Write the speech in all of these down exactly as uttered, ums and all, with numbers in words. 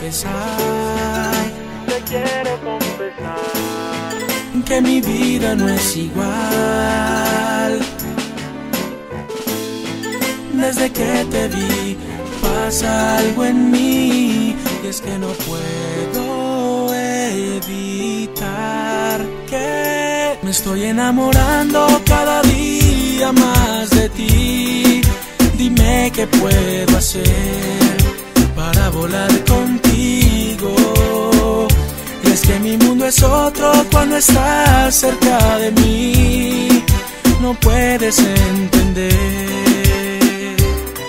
confesar, te quiero confesar que mi vida no es igual. Desde que te vi pasa algo en mí, y es que no puedo evitar que me estoy enamorando cada día más de ti. Dime qué puedo hacer para volar contigo. Y es que mi mundo es otro cuando estás cerca de mí. No puedes entender,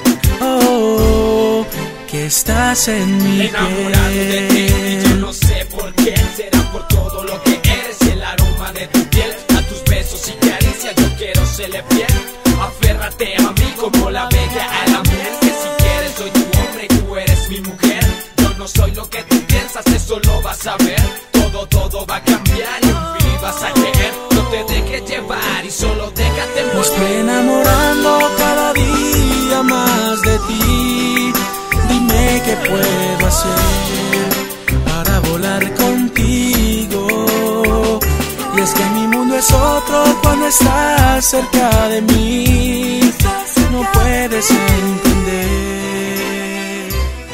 oh, que estás en mi enamorado piel. de ti, y yo no sé por qué. Será por todo lo que eres y el aroma de tu piel. A tus besos y caricias yo quiero serle fiel. Aférrate a mí como la vega a la miel. Que si quieres soy tu hombre y tú eres mi mujer. Yo no soy lo que tú piensas, eso lo vas a ver. Todo, todo va a cambiar y en mí vas a creer. No te dejes llevar y solo déjate Me estoy envolver. enamorando cada día más de ti. Dime qué puedo hacer para volar contigo. Y es que mi mundo es otro cuando estás cerca de mí. No puedes entender,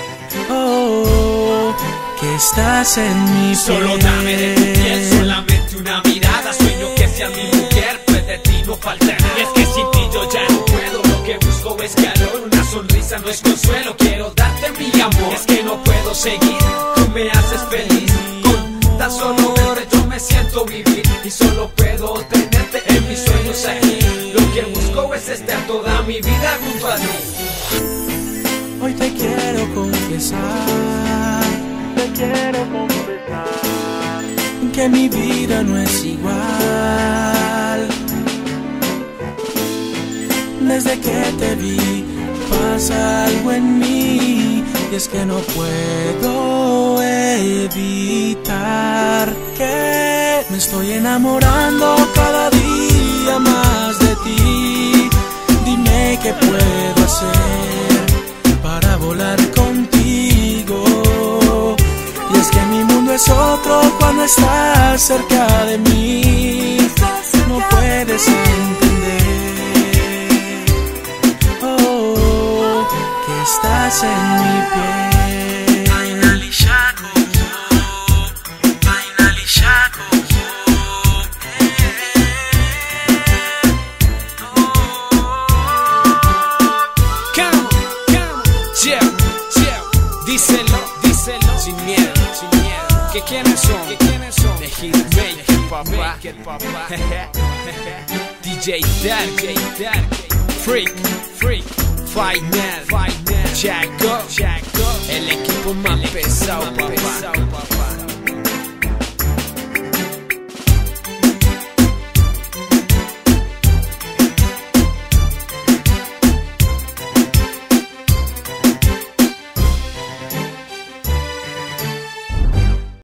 oh, que estás en mi piel. Solo dame de tu piel, solamente una mirada. Sueño que seas mi mujer, pues de ti no falta nada. Y es que sin ti yo ya no puedo. Lo que busco es calor, una sonrisa no es consuelo. Quiero darte mi amor, es que no puedo seguir. Tú me haces feliz, con tan solo verte yo me siento vivir. Y solo puedo tenerte en mis sueños aquí. Lo que busco es estar toda mi vida junto a ti. Hoy te quiero confesar, te quiero confesar que mi vida no es igual. Desde que te vi pasa algo en mí, y es que no puedo evitar que me estoy enamorando cada día más de ti. Dime qué puedo hacer para volar contigo. Y es que mi mundo es otro cuando estás cerca de mí. No puedes entender, oh, que estás en mi piel. Díselo, díselo, sin miedo, sin miedo. ¿Que quiénes son? ¿Que quiénes son? The Hitmaker, papá. D J Dark, Freak, Freak, Final, Final, Chaco, Chaco. El equipo más pesado, papá.